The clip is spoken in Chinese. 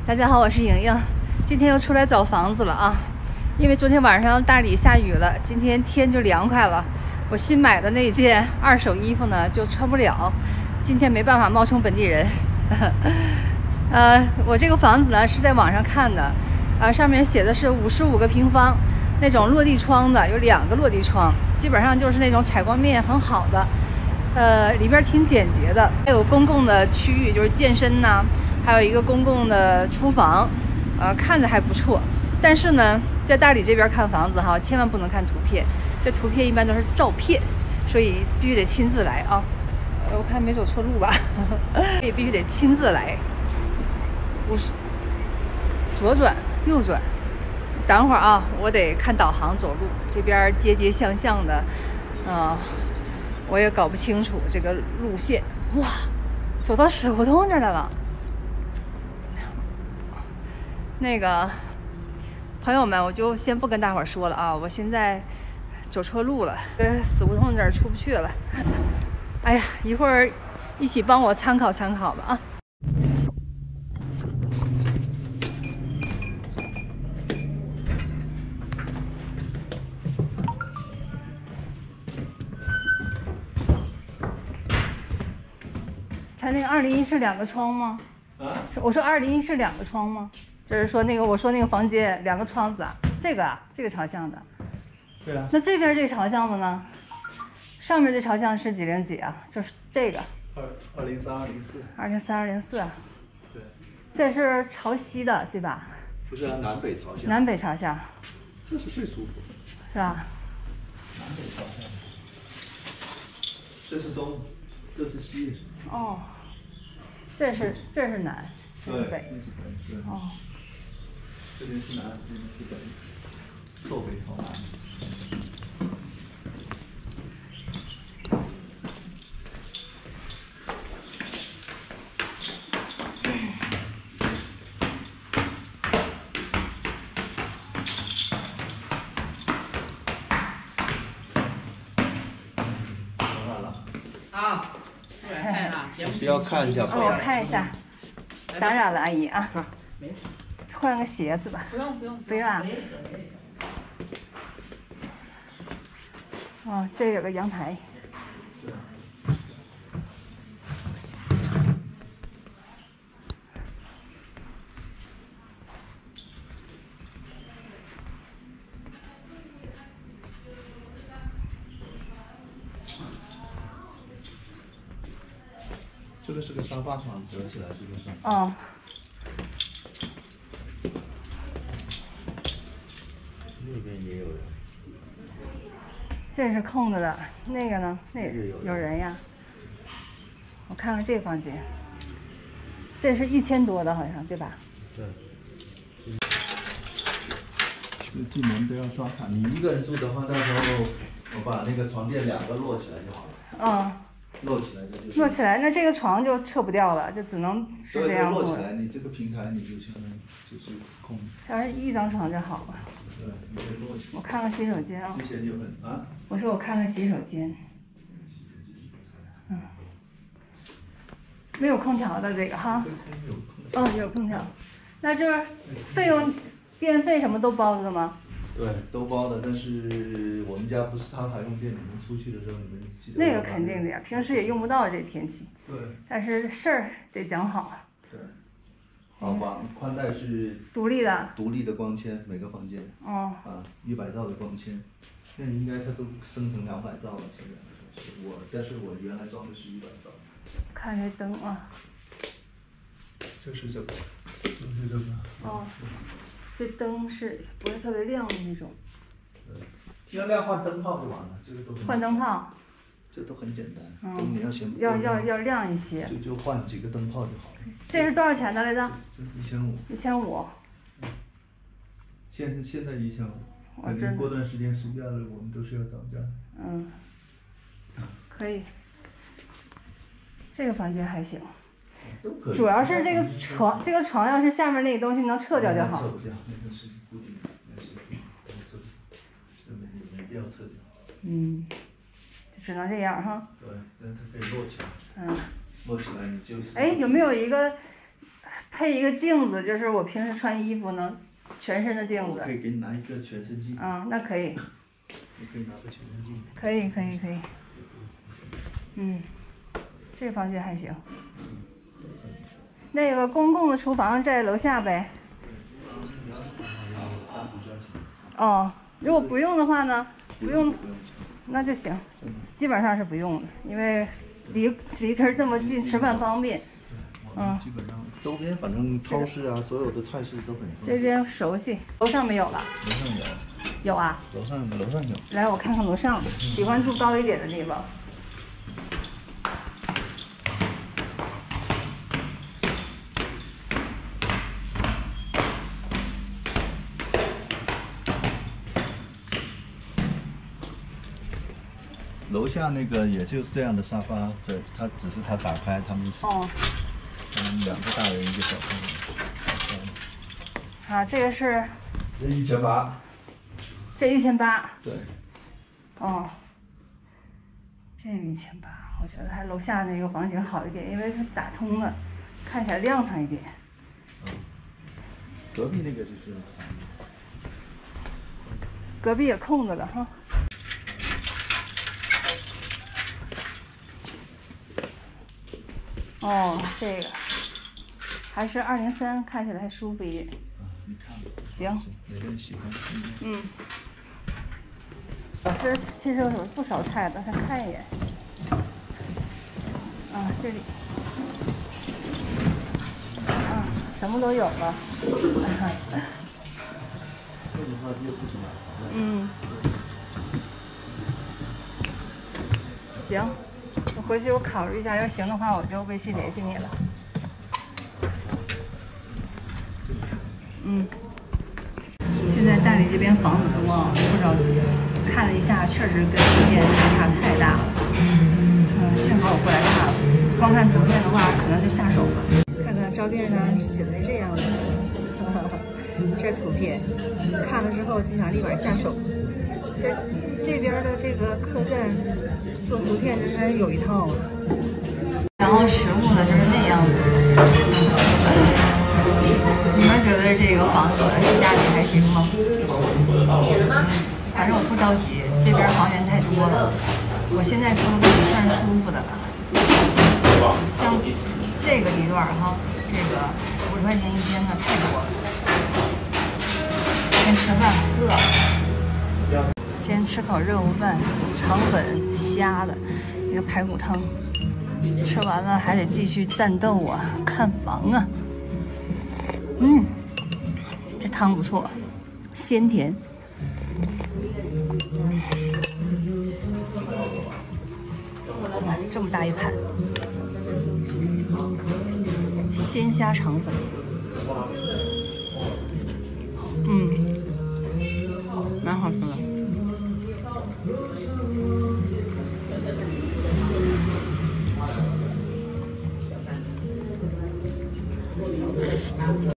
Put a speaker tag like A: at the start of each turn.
A: 大家好，我是莹莹，今天又出来找房子了啊！因为昨天晚上大理下雨了，今天天就凉快了。我新买的那件二手衣服呢就穿不了，今天没办法冒充本地人。我这个房子呢是在网上看的，上面写的是55个平方，那种落地窗的，有2个落地窗，基本上就是那种采光面很好的。里边挺简洁的，还有公共的区域，就是健身呐，还有一个公共的厨房，看着还不错。但是呢，在大理这边看房子哈，千万不能看图片，这图片一般都是照片，所以必须得亲自来啊。我看没走错路吧，所以必须得亲自来。左转右转，等会儿啊，我得看导航走路，这边街街巷巷的，我也搞不清楚这个路线。哇，走到死胡同这儿来了。那个朋友们，我就先不跟大伙儿说了啊，我现在走错路了，死胡同这儿出不去了。哎呀，一会儿一起帮我参考参考吧啊。它那个201是2个窗吗？啊？我说201是2个窗吗？就是说那个我说那个房间2个窗子啊，这个朝向的。
B: 对啊。
A: 那这边这朝向的呢？上面这朝向是几零几啊？就是这个。203、204。204。
B: 对。
A: 这是朝西的，对吧？
B: 不是啊，南北朝向。
A: 南北朝向。
B: 这是最舒服。
A: 是吧？
B: 南北朝向。这是东，这是西。
A: 哦。这是南，这是北。
B: 这是北，对。
A: 哦。
B: 这边是南，这边是北，坐北朝南。完了。
C: 好。
B: 需要看一下。
A: 我看一下。打扰了，阿姨啊。
C: 没事。
A: 换个鞋子吧。
C: 不用。
A: 不用啊。哦，这有个阳台。
B: 这个是个沙发床，折起来是个沙发。
A: 哦。
B: 那边也有人。
A: 这是空着的，那个呢？那有人呀。我看看这房间，这是1000多的，好像对吧？
B: 对。进门都要刷卡。你一个人住的话，到时候我把那个床垫2个摞起来就好了。
A: 嗯。
B: 摞起来就。
A: 摞起来，那这个床就撤不掉了，就只能是这样
B: 摞起来，你这个平台你就相当于就是空。
A: 要是1张床就好了。
B: 对，你可以摞起来。
A: 我看看洗手间啊。
B: 之前有很啊。
A: 我说我看看洗手间。嗯。没有空调的这个哈。哦，有空调。那就是费用、电费什么都包的吗？
B: 对，都包的，但是我们家不是插台用电，你们出去的时候你们记得。
A: 那个肯定的呀，平时也用不到这天气。
B: 对。
A: 但是事儿得讲好。
B: 对。好吧，宽带是
A: 独立的。
B: 独立的光纤，每个房间。
A: 哦。
B: 啊，100兆的光纤，那应该它都升成200兆了，现在。但是我原来装的是100兆。
A: 看这灯啊。
B: 这是这个。就是这个。
A: 哦。这灯是不是特别亮的那种？
B: 要亮换灯泡就完了，这个都
A: 换灯泡。
B: 这都很简单，灯你要先
A: 要亮一些。
B: 就换几个灯泡就好了。
A: 这是多少钱的来着？
B: 这是1500。1500。现在1500，肯定过段时间暑假了，我们都是要涨价。
A: 嗯。可以。这个房间还行。主要是这个床要是下面那个东西能撤掉就好。
B: 撤不掉，那个是固定的，那是撤不掉，这没必要撤掉。
A: 嗯，就只能这样哈。
B: 对，但它可以摞起来。
A: 嗯。
B: 摞起来你就。
A: 哎，有没有一个配一个镜子，就是我平时穿衣服能全身的镜子。
B: 我可以给你拿一个全身镜。
A: 啊，那可以。
B: 你可以拿个全身镜。
A: 可以。嗯，这个房间还行。那个公共的厨房在楼下呗。哦，如果不用的话呢？不用，那就行。基本上是不用的，因为离这儿这么近，吃饭方便。
B: 基本上周边反正超市啊，所有的菜市都很多。
A: 这边熟悉，楼上没有了。
B: 楼上有。
A: 有啊。
B: 楼上有。
A: 来，我看看楼上，喜欢住高一点的地方。
B: 楼下那个也就是这样的沙发，它只是它打开，他们2个大人1个小朋友。
A: 啊，这个是。
B: 这1800。
A: 这1800。
B: 对。
A: 哦。这个1800，我觉得还楼下那个房型好一点，因为它打通了，看起来亮堂一点。
B: 隔壁那个就是。
A: 隔壁也空着了哈。哦，这个还是203，看起来还舒服一点。
B: 你看。
A: 行。
B: 每个人喜欢。
A: 嗯。这其实有不少菜的，先看一眼。啊，这里。啊，什么都有了。嗯。行。我回去我考虑一下，要行的话我就微信联系你了。嗯。现在大理这边房子多啊，不着急。看了一下，确实跟图片相差太大了。幸好我过来看了，光看图片的话可能就下手了。看看照片上写的是这样的，这图片看了之后就想立马下手。这边的这个客栈做图片真是有一套啊。然后实物呢就是那样子的。你们觉得这个房子性价比还行吗？反正我不着急，这边房源太多了。我现在住的位置算舒服的了。像这个地段哈，这个50块钱一间的太多了。先吃饭，饿了。先吃口热乎饭，肠粉虾的一个排骨汤。吃完了还得继续战斗啊，看房啊。这汤不错，鲜甜。这么大一盘鲜虾肠粉，蛮好吃的。